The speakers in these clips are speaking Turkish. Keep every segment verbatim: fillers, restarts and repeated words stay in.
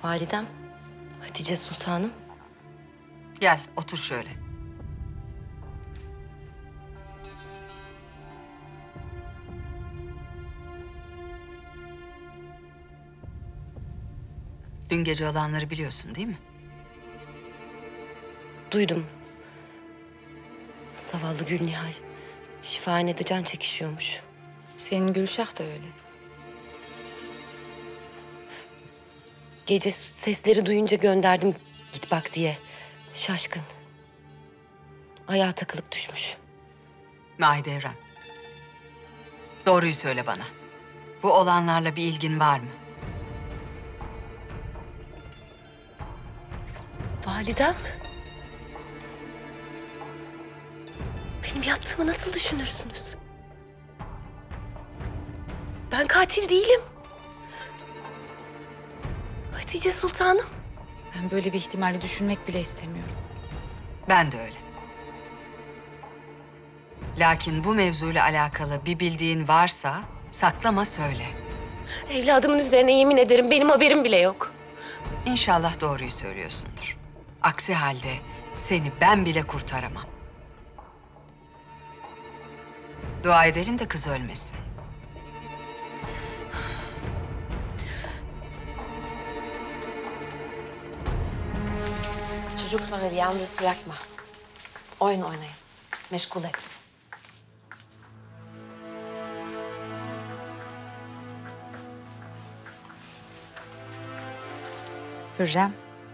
Validem, Hatice Sultanım. Gel, otur şöyle. Dün gece olanları biliyorsun değil mi? Duydum. Zavallı Gülnihal şifahanede can çekişiyormuş. Senin Gülşah da öyle. Gece sesleri duyunca gönderdim git bak diye. Şaşkın. Ayağa takılıp düşmüş. Mahidevran. Doğruyu söyle bana. Bu olanlarla bir ilgin var mı? Validem. Benim yaptığımı nasıl düşünürsünüz? Ben katil değilim. Hatice Sultanım. Ben böyle bir ihtimali düşünmek bile istemiyorum. Ben de öyle. Lakin bu mevzuyla alakalı bir bildiğin varsa saklama söyle. Evladımın üzerine yemin ederim benim haberim bile yok. İnşallah doğruyu söylüyorsundur. Aksi halde seni ben bile kurtaramam. Dua edelim de kız ölmesin. Çocukları yalnız bırakma. Oyun oynayın. Meşgul et. Hürrem.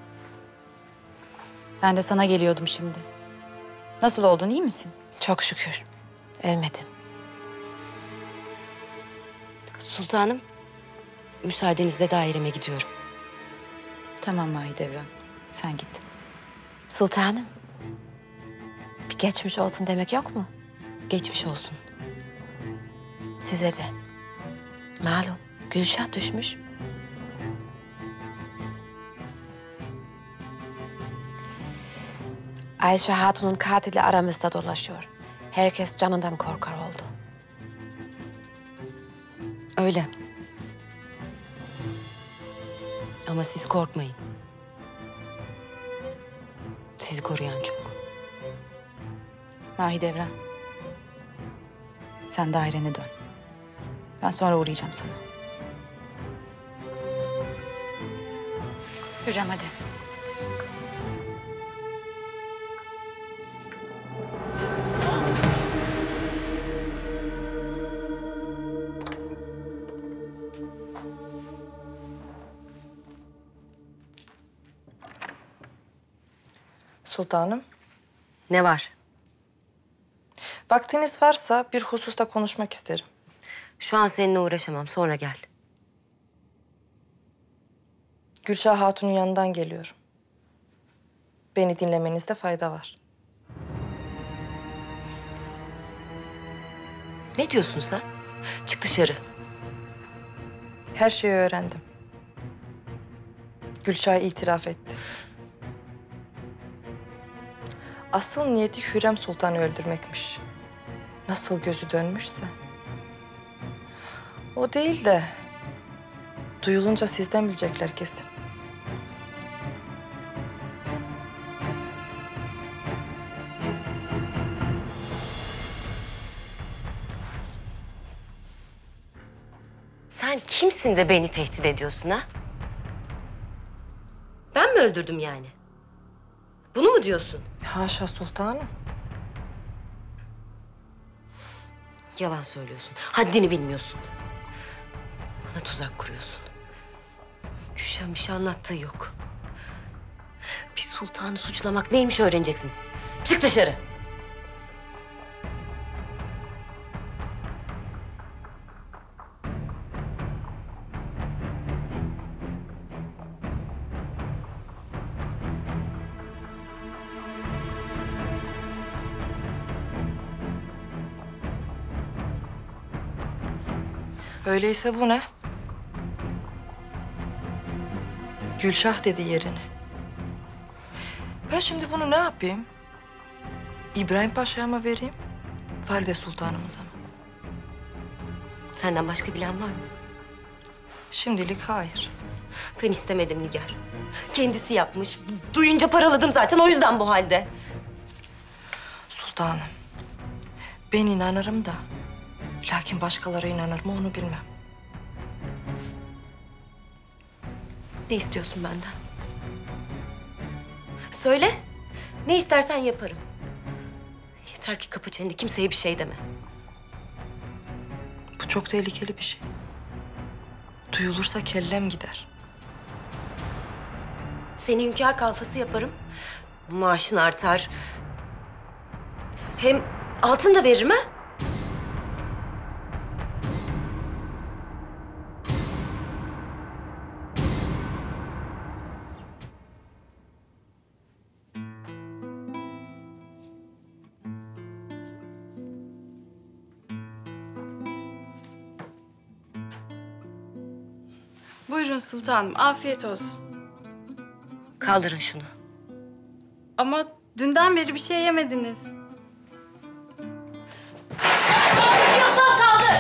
Ben de sana geliyordum şimdi. Nasıl oldun, iyi misin? Çok şükür. Ölmedim. Sultanım, müsaadenizle daireme gidiyorum. Tamam Mahidevran, sen git. Sultanım. Bir geçmiş olsun demek yok mu? Geçmiş olsun. Size de. Malum Gülşah düşmüş. Ayşe Hatun'un katili aramızda dolaşıyor. Herkes canından korkar oldu. Öyle. Ama siz korkmayın. Sizi koruyan çok. Mahidevran, sen dairene dön. Ben sonra uğrayacağım sana. Hürrem hadi. Sultanım, Ne var? vaktiniz varsa bir hususta konuşmak isterim. Şu an seninle uğraşamam. Sonra gel. Gülşah Hatun'un yanından geliyorum. Beni dinlemenizde fayda var. Ne diyorsun sen? Çık dışarı. Her şeyi öğrendim. Gülşah itiraf etti. Asıl niyeti Hürrem Sultan'ı öldürmekmiş. Nasıl gözü dönmüşse. O değil de duyulunca sizden bilecekler kesin. Sen kimsin de beni tehdit ediyorsun ha? Ben mi öldürdüm yani? Bunu mu diyorsun? Haşa sultanım. Yalan söylüyorsun. Haddini bilmiyorsun. Bana tuzak kuruyorsun. Gülşah'ın bir şey anlattığı yok. Bir sultanı suçlamak neymiş öğreneceksin. Çık dışarı. Öyleyse bu ne? Gülşah dedi yerini. Ben şimdi bunu ne yapayım? İbrahim Paşa'ya mı vereyim? Valide Sultanımıza mı? Senden başka bilen var mı? Şimdilik hayır. Ben istemedim Nigar. Kendisi yapmış. Duyunca paraladım zaten, o yüzden bu halde. Sultanım, ben inanırım da... Lakin başkaları inanır mı onu bilmem. Ne istiyorsun benden? Söyle. Ne istersen yaparım. Yeter ki kapı çeneni, kimseye bir şey deme. Bu çok tehlikeli bir şey. Duyulursa kellem gider. Seni hünkâr kalfası yaparım. Maaşın artar. Hem altın da veririm ha. Buyurun sultanım, afiyet olsun. Kaldırın şunu. Ama dünden beri bir şey yemediniz. Diyorsam kaldır!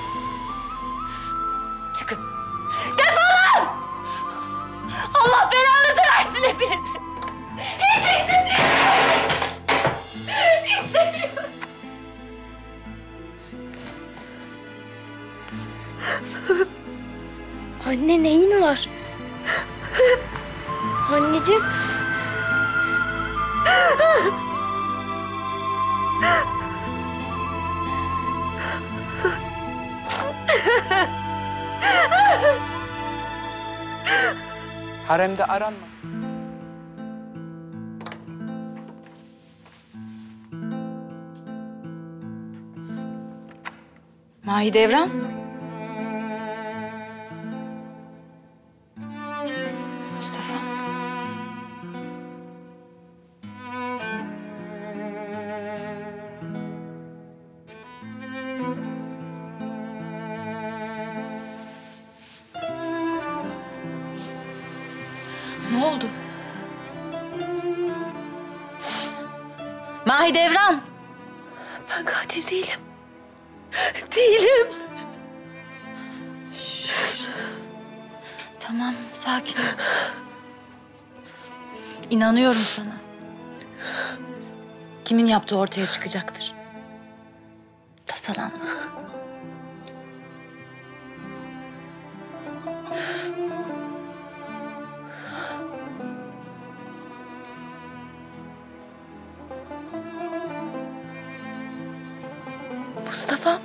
Çıkın. Defolun! Allah belanızı versin hepinizi. Hiçbirinizi istemiyorum. Anne neyin var? Anneciğim. Haremde aranma. Mahidevran. Mustafa. Ne oldu? Mahidevran. Ben katil değilim. Değilim. Tamam, sakin ol. İnanıyorum sana. Kimin yaptığı ortaya çıkacaktır. Tasalanma. Mustafa.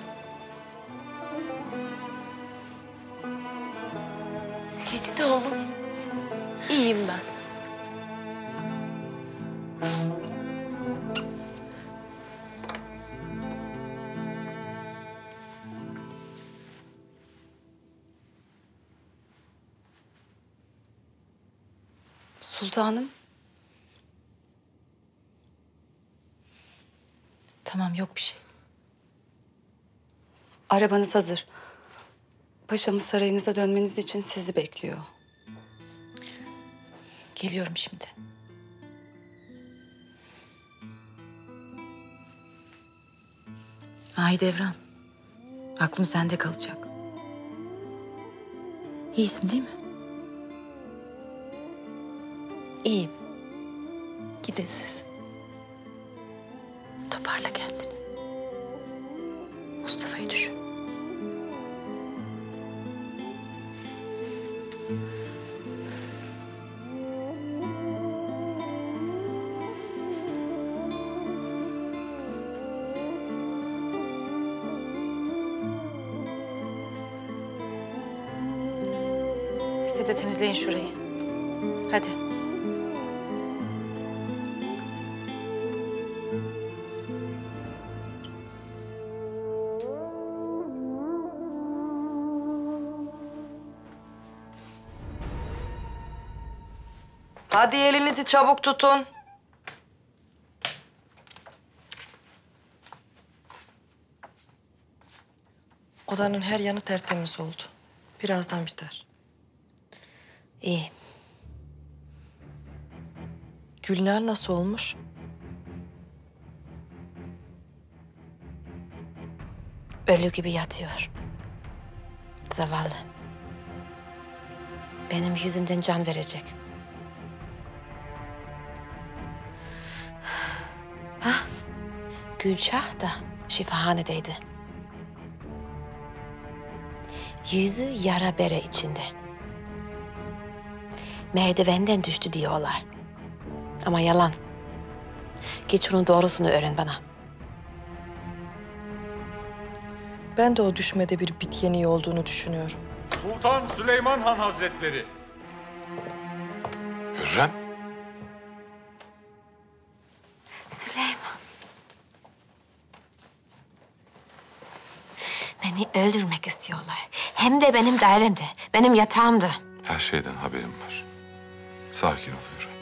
Geçti oğlum. İyiyim ben. Sultanım. Tamam, yok bir şey. Arabanız hazır. Paşamız sarayınıza dönmeniz için sizi bekliyor. Geliyorum şimdi. Mahidevran, aklım sende kalacak. İyisin değil mi? İyiyim. Gidin siz. Toparla kendini. Mustafa'yı düşün. Siz de temizleyin şurayı. Hadi. Hadi elinizi çabuk tutun. Odanın her yanı tertemiz oldu. Birazdan biter. İyi. Gülnar nasıl olmuş? Ölü gibi yatıyor. Zavallı. benim yüzümden can verecek. Ha, Gülşah da şifahanedeydi. Yüzü yara bere içinde. Merdivenden düştü diyorlar. Ama yalan. Git şunun doğrusunu öğren bana. Ben de o düşmede bir bit yeniği olduğunu düşünüyorum. Sultan Süleyman Han Hazretleri. Hürrem. Süleyman. Beni öldürmek istiyorlar. Hem de benim dairemde, benim yatağımda. Her şeyden haberim var. Sakin ol Hürrem.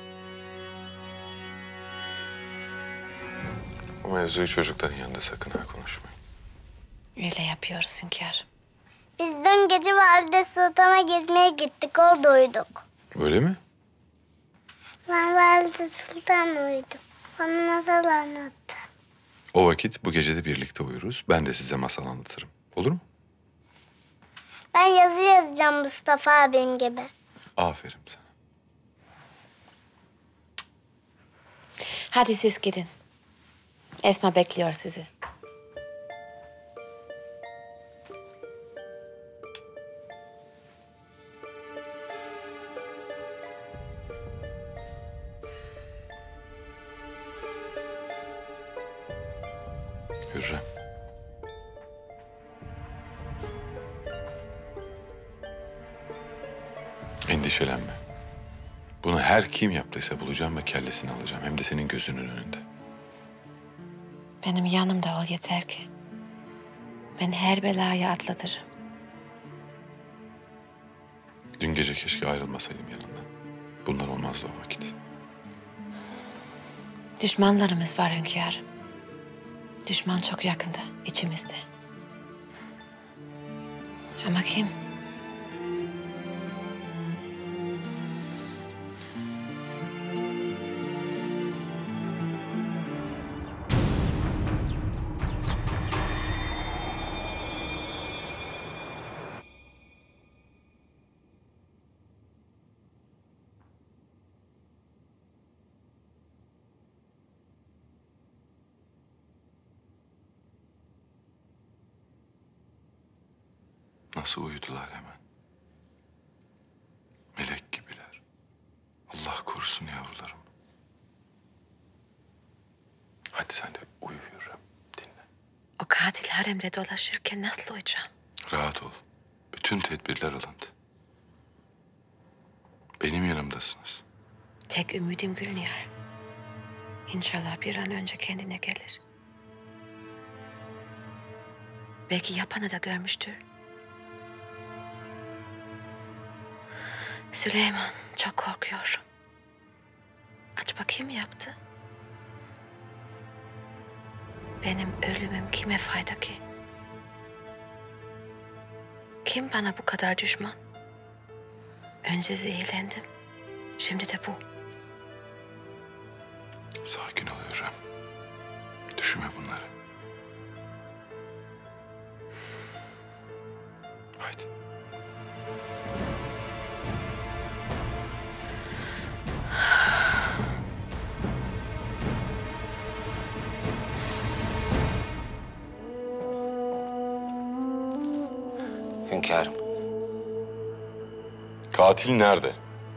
Bu mevzuyu çocukların yanında sakın ha konuşmayın. Öyle yapıyoruz hünkârım. Biz dün gece Valide Sultan'a gezmeye gittik. Orada uyuduk. Öyle mi? Ben Valide Sultan uyudum. Bana nasıl anlattı. O vakit bu gece de birlikte uyuruz. Ben de size masal anlatırım. Olur mu? Ben yazı yazacağım Mustafa abim gibi. Aferin sana. Hadi siz gidin. Esma bekliyor sizi. Hürrem. Endişelenme. Bunu her kim yaptıysa bulacağım ve kellesini alacağım. Hem de senin gözünün önünde. Benim yanımda ol yeter ki. Ben her belayı atlatırım. Dün gece keşke ayrılmasaydım yanından. Bunlar olmazdı o vakit. Düşmanlarımız var hünkârım. Düşman çok yakında, içimizde. Ama kim? Nasıl uyudular hemen. Melek gibiler. Allah korusun yavrularım. Hadi sen de uyu Hürrem. Dinle. O katil haremde dolaşırken nasıl uyuyacağım? Rahat ol. Bütün tedbirler alındı. Benim yanımdasınız. Tek ümidim Gülnihar. İnşallah bir an önce kendine gelir. Belki yapanı da görmüştür. Süleyman, çok korkuyorum. Acaba kim yaptı? Benim ölümüm kime fayda ki? Kim bana bu kadar düşman? Önce zehirlendim, şimdi de bu. Sakin ol Hürrem. Düşünme bunları. Haydi. Hünkârım. Katil nerede?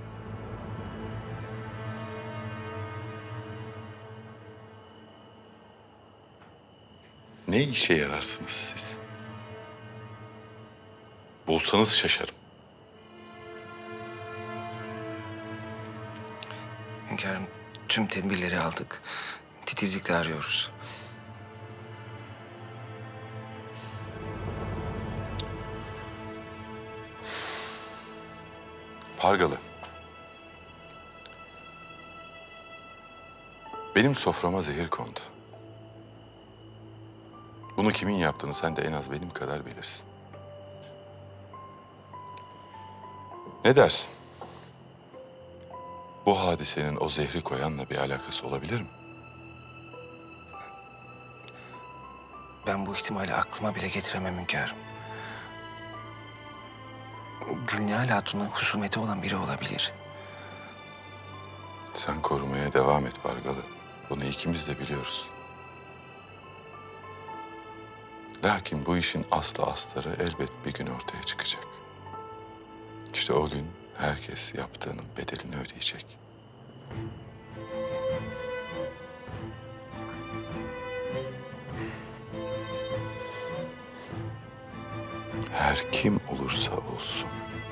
Ne işe yararsınız siz? Bulsanız şaşarım. Hünkârım, tüm tedbirleri aldık. Titizlikle arıyoruz. Pargalı. Benim soframa zehir kondu. Bunu kimin yaptığını sen de en az benim kadar bilirsin. Ne dersin? Bu hadisenin o zehri koyanla bir alakası olabilir mi? Ben bu ihtimali aklıma bile getiremem hünkârım. O Gülnihal Hatun'la husumeti olan biri olabilir. Sen korumaya devam et Bargalı. Bunu ikimiz de biliyoruz. Lakin bu işin aslı astarı elbet bir gün ortaya çıkacak. İşte o gün herkes yaptığının bedelini ödeyecek. Her kim olursa olsun.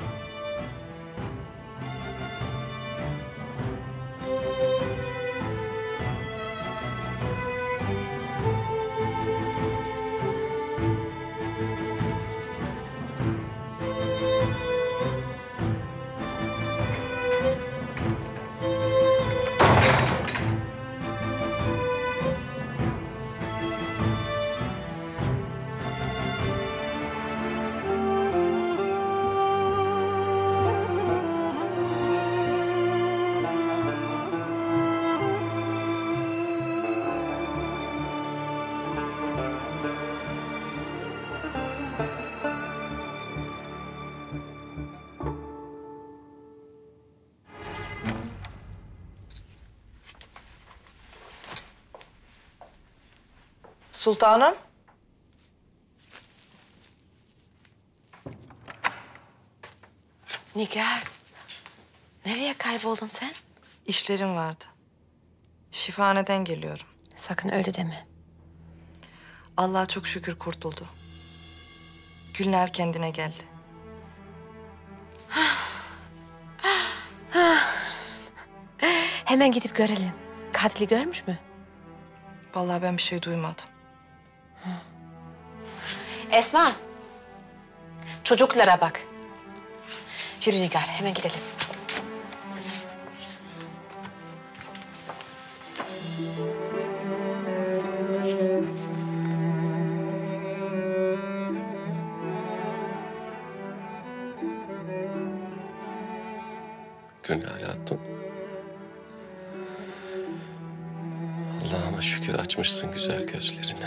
Sultanım. Nigar, nereye kayboldun sen? İşlerim vardı. Şifahaneden geliyorum. Sakın öyle deme. Allah'a çok şükür kurtuldu. Gülnihal kendine geldi. Hemen gidip görelim. Katili görmüş mü? Vallahi ben bir şey duymadım. Esma, çocuklara bak. Yürü Nigar, hemen gidelim. Gülnihal Hatun. Allah'ıma şükür açmışsın güzel gözlerini.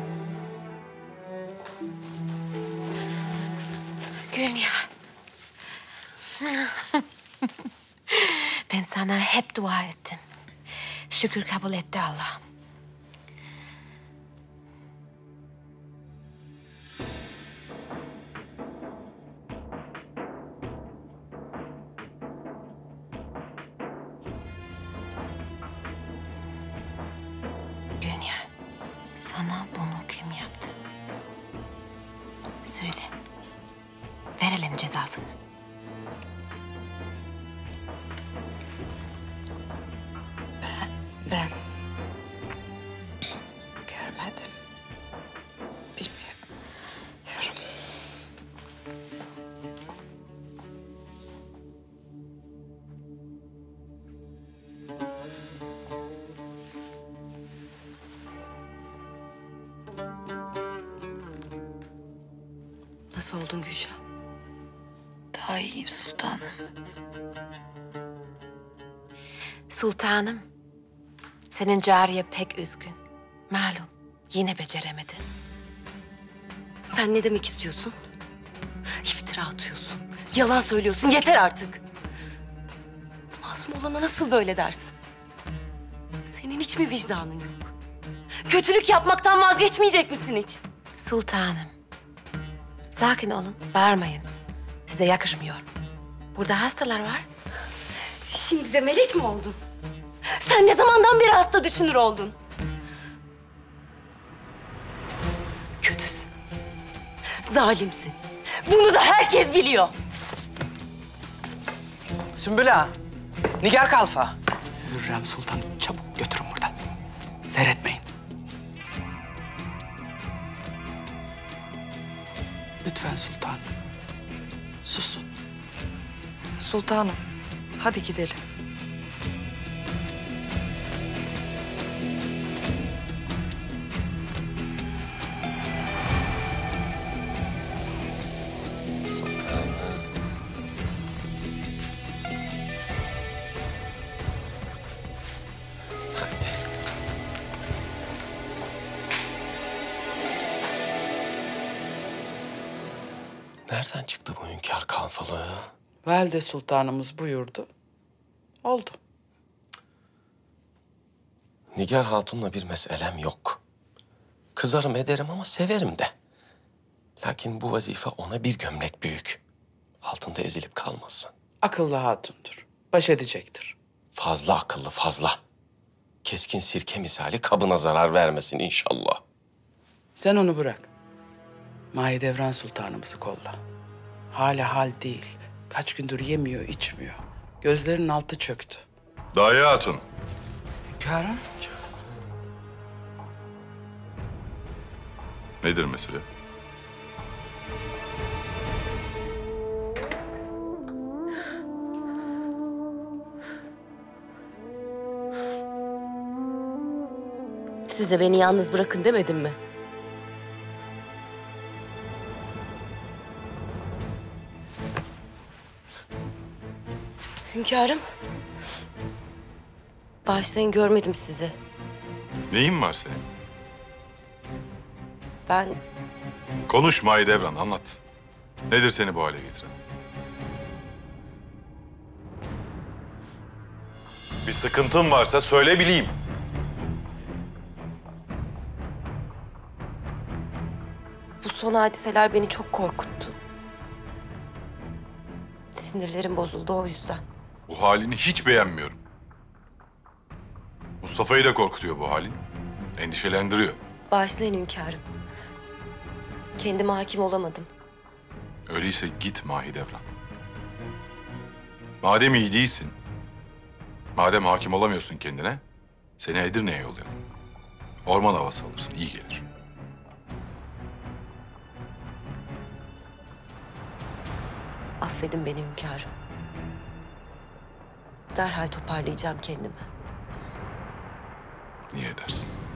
Gülnihal. Ben sana hep dua ettim. Şükür kabul etti Allah. Gülnihal, sana bunu kim yaptı? Söyle. Verelim cezasını. Ben görmedim. Bilmiyorum. Nasıl oldun Gülşah? Daha iyiyim sultanım. Sultanım, senin cariye pek üzgün. Malum, yine beceremedi. Sen ne demek istiyorsun? İftira atıyorsun. Yalan söylüyorsun. Yeter artık. Masum olana nasıl böyle dersin? Senin hiç mi vicdanın yok? Kötülük yapmaktan vazgeçmeyecek misin hiç? Sultanım, sakin olun, bağırmayın. Size yakışmıyor. Burada hastalar var. Şimdi de melek mi oldun? Sen ne zamandan beri hasta düşünür oldun? Kötüsün. Zalimsin. Bunu da herkes biliyor. Sümbül Ağa, Nigar Kalfa. Hürrem Sultan, çabuk götürün buradan. Seyretmeyin. Lütfen sultanım. Susun. Sultanım, hadi gidelim. Sultanım. Hadi. Nereden çıktı bu hünkâr kalfalığı? Valide sultanımız buyurdu. Oldu. Nigar Hatun'la bir meselem yok. Kızarım ederim ama severim de. Lakin bu vazife ona bir gömlek büyük. Altında ezilip kalmasın. Akıllı hatundur. Baş edecektir. Fazla akıllı, fazla. Keskin sirke misali kabına zarar vermesin inşallah. Sen onu bırak. Mahidevran Sultanımızı kolla. Hala hal değil. Kaç gündür yemiyor, içmiyor. Gözlerinin altı çöktü. Daye Hatun. Hünkârım. Nedir mesele? Size beni yalnız bırakın demedim mi? Hünkârım. Bağışlayın, görmedim sizi. Neyin var senin? Ben Konuş Mahidevran, anlat. Nedir seni bu hale getiren? Bir sıkıntın varsa söyle bileyim. bu son hadiseler beni çok korkuttu. Sinirlerim bozuldu o yüzden. Bu halini hiç beğenmiyorum. Mustafa'yı da korkutuyor bu halin. Endişelendiriyor. Bağışlayın hünkârım. Kendime hakim olamadım. Öyleyse git Mahidevran. Madem iyi değilsin, madem hakim olamıyorsun kendine, seni Edirne'ye yollayalım. Orman havası alırsın, iyi gelir. Affedin beni hünkârım. Derhal toparlayacağım kendimi. Niye edersin?